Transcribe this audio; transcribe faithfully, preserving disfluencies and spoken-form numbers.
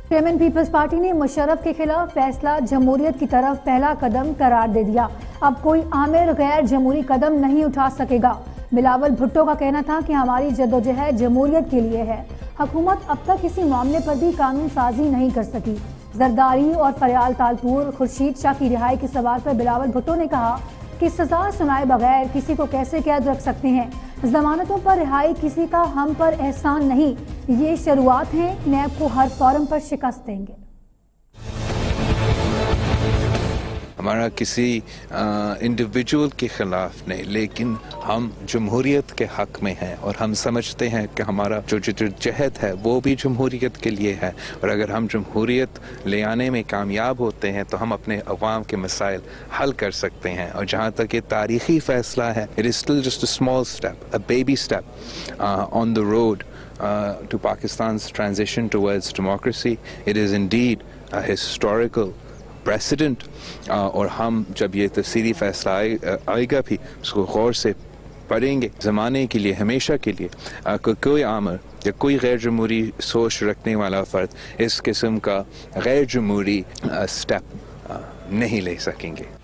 Chairman Peoples party نے مشرف کے خلاف فیصلہ جمہوریت کی طرف پہلا قدم قرار دے دیا. اب کوئی عامر غیر جمہوری قدم نہیں اٹھا سکے گا. بلاول بھٹو کا کہنا تھا کہ ہماری جدوجہد جمہوریت کے لیے ہے. حکومت اب تک کسی معاملے پر بھی قانون سازی نہیں کر سکی. زرداری اور فریال تالپور خورشید شاہ کی رہائی کے سوال پر بلاول بھٹو نے کہا کہ سزا سنائے بغیر کسی کو کیسے قید رکھ سکتے ہیں. ضمانتوں پر رہائی کسی کا ہم پر احسان نہیں، یہ شروعات ہیں. نیب کو ہر فورم پر شکست دیں گے. ہمارا کسی انڈیویجول کے خلاف نہیں، لیکن ہم جمہوریت کے حق میں ہیں اور ہم سمجھتے ہیں کہ ہمارا جو جدوجہد ہے وہ بھی جمہوریت کے لیے ہے. اور اگر ہم جمہوریت لے آنے میں کامیاب ہوتے ہیں تو ہم اپنے عوام کے مسائل حل کر سکتے ہیں. اور جہاں تک یہ تاریخی فیصلہ ہے، it is still just a small step, a baby step uh, on the road uh, to Pakistan's transition towards democracy. It is indeed a historical precedent. اور ہم جب یہ تفصیلی فیصلہ آئے گا بھی اس کو غور سے پڑھیں گے. زمانے کے لیے، ہمیشہ کے لیے کوئی عامر یا کوئی غیر جمہوری سوچ رکھنے والا فرد اس قسم کا غیر جمہوری اسٹیپ نہیں لے سکیں گے.